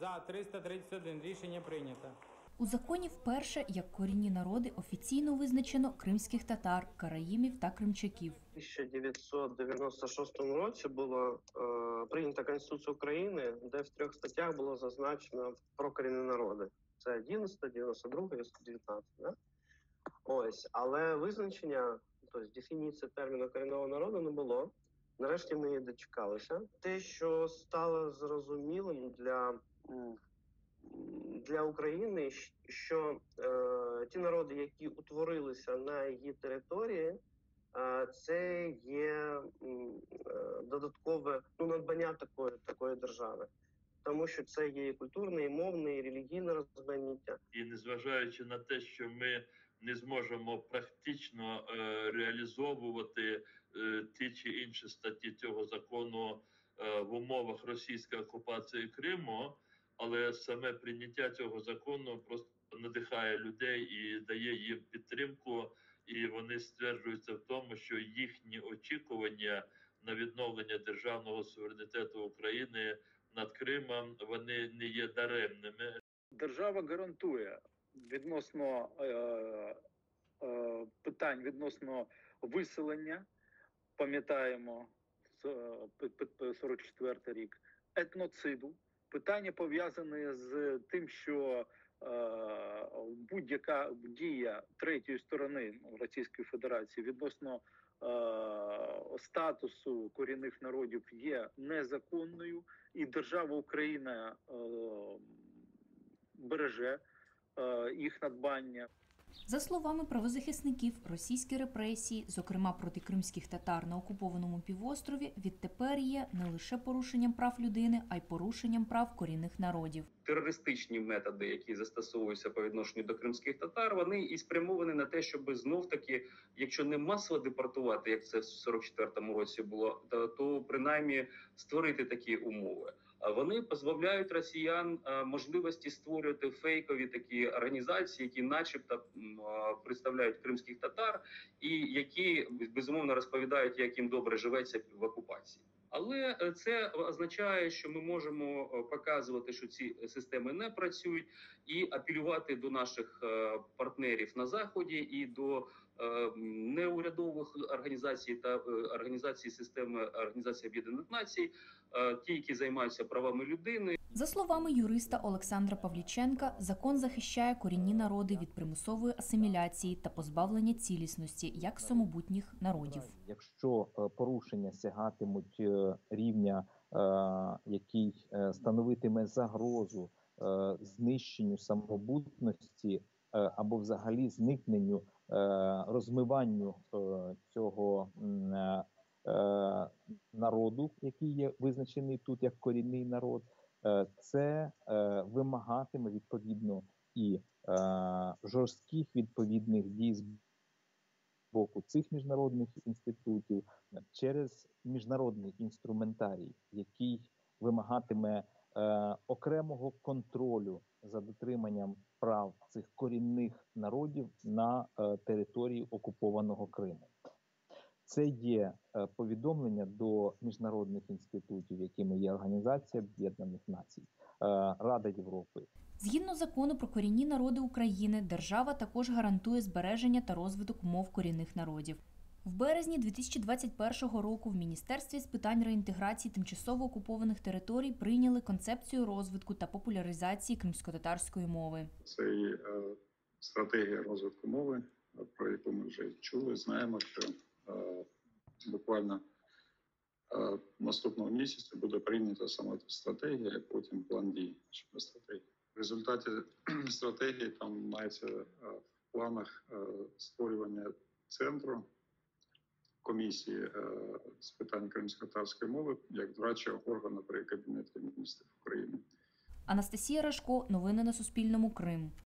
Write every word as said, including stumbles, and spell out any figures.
За триста тридцять один. Рішення прийнято. У законі вперше як корінні народи офіційно визначено кримських татар, караїмів та кримчаків. У тисяча дев'ятсот дев'яносто шостому році було е, прийнята Конституція України, де в трьох статтях було зазначено про корінні народи. Це одинадцята, дев'яносто друга і сто дев'ятнадцята. Да? Ось, але визначення, тобто дефініції терміну корінного народу не було. Нарешті ми її дочекалися. Те, що стало зрозумілим для для України, що е, ті народи, які утворилися на її території, е, це є е, додаткове ну, надбання такої, такої держави. Тому що це є і культурне, і мовне, і релігійне розманіття. І незважаючи на те, що ми не зможемо практично е, реалізовувати е, ті чи інші статті цього закону е, в умовах російської окупації Криму, але саме прийняття цього закону просто надихає людей і дає їм підтримку, і вони стверджуються в тому, що їхні очікування на відновлення державного суверенітету України над Кримом, вони не є даремними. Держава гарантує відносно е, е, питань відносно виселення, пам'ятаємо, сорок четвертий рік, етноциду, питання пов'язані з тим, що е, будь-яка дія третьої сторони Російської Федерації відносно е, статусу корінних народів є незаконною, і держава Україна е, береже е, їх надбання. За словами правозахисників, російські репресії, зокрема проти кримських татар на окупованому півострові, відтепер є не лише порушенням прав людини, а й порушенням прав корінних народів. Терористичні методи, які застосовуються по відношенню до кримських татар, вони і спрямовані на те, щоб знов-таки, якщо не масово депортувати, як це в сорок четвертому році було, то, то принаймні створити такі умови. Вони позбавляють росіян можливості створювати фейкові такі організації, які начебто представляють кримських татар і які, безумовно, розповідають, як їм добре живеться в окупації. Але це означає, що ми можемо показувати, що ці системи не працюють, і апелювати до наших партнерів на Заході і до неурядових організацій та організацій системи Організації Об'єднаних Націй, ті, які займаються правами людини. За словами юриста Олександра Павліченка, закон захищає корінні народи від примусової асиміляції та позбавлення цілісності як самобутніх народів. Якщо порушення сягатимуть рівня, який становитиме загрозу знищенню самобутності або взагалі зникненню, розмиванню цього народу, який є визначений тут як корінний народ, це вимагатиме відповідно і жорстких відповідних дій з боку цих міжнародних інститутів через міжнародний інструментарій, який вимагатиме окремого контролю за дотриманням прав цих корінних народів на території окупованого Криму. Це є повідомлення до міжнародних інститутів, якими є Організація Об'єднаних Націй, Рада Європи. Згідно закону про корінні народи України, держава також гарантує збереження та розвиток мов корінних народів. В березні дві тисячі двадцять першого року в Міністерстві з питань реінтеграції тимчасово окупованих територій прийняли концепцію розвитку та популяризації кримськотатарської мови. Це і е, стратегія розвитку мови, про яку ми вже чули, знаємо, що е, буквально е, наступного місяця буде прийнята сама стратегія, а потім план дій щодо стратегії. В результаті стратегії там мається е, в планах е, створювання центру комісії е, з питань кримськотатарської мови як дорадчого органу при Кабінеті міністрів України. Анастасія Рашко, новини на Суспільному, Крим.